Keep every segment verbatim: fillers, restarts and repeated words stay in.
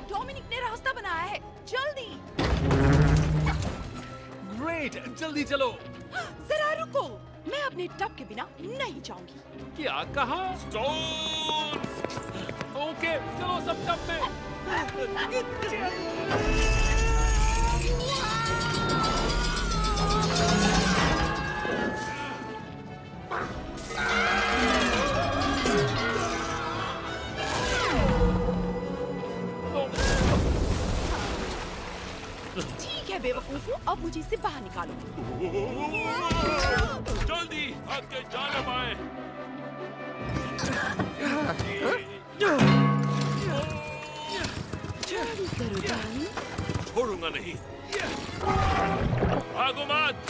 Dominic ने रास्ता बनाया है, जल्दी। ग्रेट, जल्दी चलो। जरा रुको, मैं अपने टब के बिना नहीं जाऊंगी। क्या कहा? स्टोन्स। ओके, चलो सब टब में। ठीक है बेवकूफो, अब मुझे इससे बाहर निकालो। जल्दी आगे जाने पाए। जल्दी करो डार्लिंग। छोड़ूंगा नहीं। भागो मत।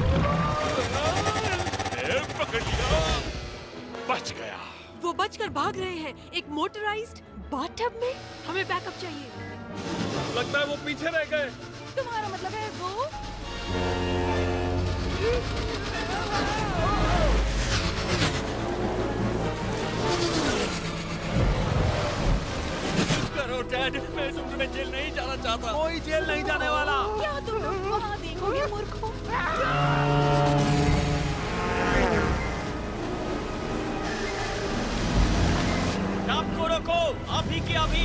ए, पकड़ लिया। बच गया। वो बचकर भाग रहे हैं एक मोटराइज्ड बाथटब में। हमें बैकअप चाहिए। लगता है वो पीछे रह गए। तुम्हारा मतलब है वो? करो डैड, मैं तुम में जेल नहीं जाना चाहता। कोई जेल नहीं जाने वाला। क्या तुम लोग वहाँ देखोगे मूर्खों? आपको रोको, अभी की अभी।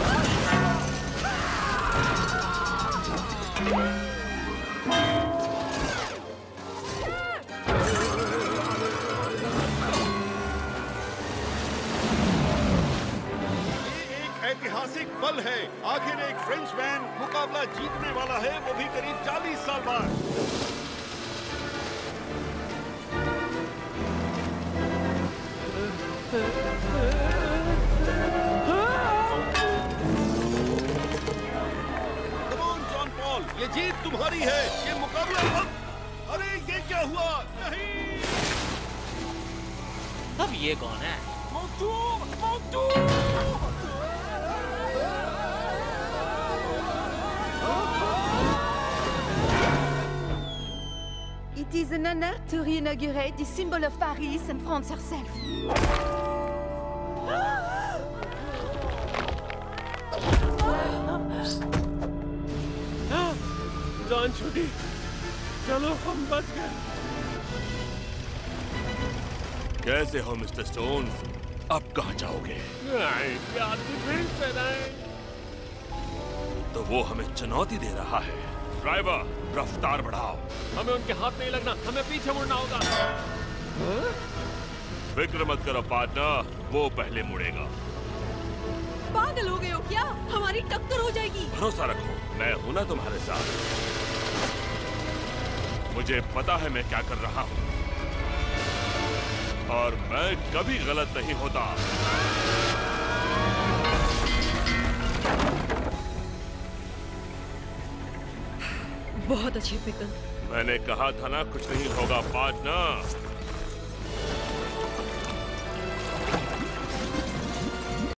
ऐतिहासिक पल है। आखिर एक फ्रेंच मैन मुकाबला जीतने वाला है, वो भी करीब चालीस साल बाद। कम ऑन जॉन पॉल, ये जीत तुम्हारी है। ये मुकाबला अब... अरे ये क्या हुआ? नहीं। अब ये कौन है? It is an honor to reinaugurate the symbol of Paris and France herself. जान छूटी। चलो हम बच गए। कैसे हो मिस्टर स्टोन्स? अब कहाँ जाओगे? प्यार की फिर से नहीं। तो वो हमें चुनौती दे रहा है। ड्राइवर, रफ्तार बढ़ाओ। हमें उनके हाथ नहीं लगना, हमें पीछे मुड़ना होगा। फिक्र मत करो पार्टनर, वो पहले मुड़ेगा। पागल हो गए हो क्या? हमारी टक्कर हो जाएगी। भरोसा रखो, मैं हूं ना तुम्हारे साथ। मुझे पता है मैं क्या कर रहा हूं और मैं कभी गलत नहीं होता। बहुत अच्छे पिकल। मैंने कहा था ना कुछ नहीं होगा पार्टनर।